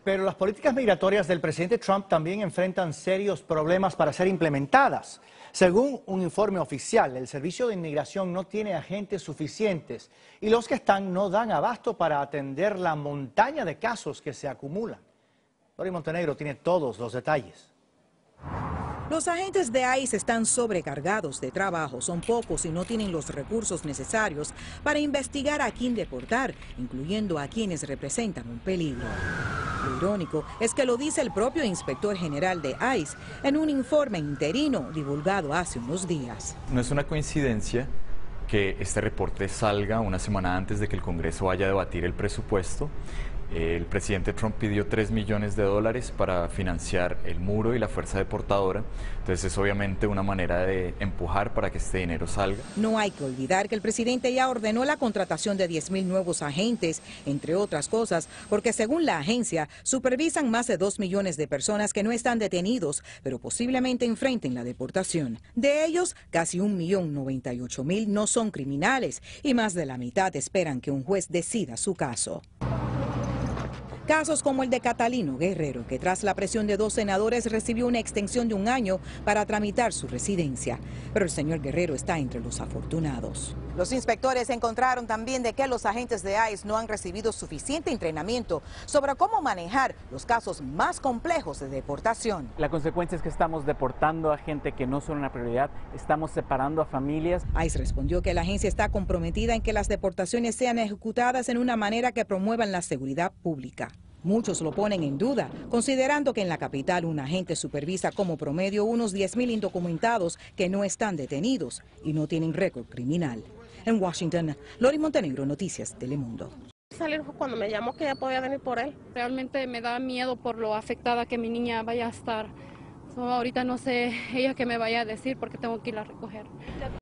Pero las políticas migratorias del presidente Trump también enfrentan serios problemas para ser implementadas. Según un informe oficial, el Servicio de Inmigración no tiene agentes suficientes y los que están no dan abasto para atender la montaña de casos que se acumulan. Lori Montenegro tiene todos los detalles. Los agentes de ICE están sobrecargados de trabajo, son pocos y no tienen los recursos necesarios para investigar a quién deportar, incluyendo a quienes representan un peligro. Lo irónico es que lo dice el propio inspector general de ICE en un informe interino divulgado hace unos días. No es una coincidencia que este reporte salga una semana antes de que el Congreso vaya a debatir el presupuesto. El presidente Trump pidió $3 millones para financiar el muro y la fuerza deportadora, entonces es obviamente una manera de empujar para que este dinero salga. No hay que olvidar que el presidente ya ordenó la contratación de 10,000 nuevos agentes, entre otras cosas, porque según la agencia, supervisan más de 2 millones de personas que no están detenidos, pero posiblemente enfrenten la deportación. De ellos, casi 1.098.000 no son criminales y más de la mitad esperan que un juez decida su caso. Casos como el de Catalino Guerrero, que tras la presión de 2 senadores recibió una extensión de 1 año para tramitar su residencia. Pero el señor Guerrero está entre los afortunados. Los inspectores encontraron también de que los agentes de ICE no han recibido suficiente entrenamiento sobre cómo manejar los casos más complejos de deportación. La consecuencia es que estamos deportando a gente que no son una prioridad, estamos separando a familias. ICE respondió que la agencia está comprometida en que las deportaciones sean ejecutadas en una manera que promuevan la seguridad pública. Muchos lo ponen en duda, considerando que en la capital un agente supervisa como promedio unos 10,000 indocumentados que no están detenidos y no tienen récord criminal. En Washington, Lori Montenegro, Noticias Telemundo. Salir cuando me llamó que ella podía venir por él. Realmente me da miedo por lo afectada que mi niña vaya a estar. Ahorita no sé ella qué me vaya a decir porque tengo que ir a recoger.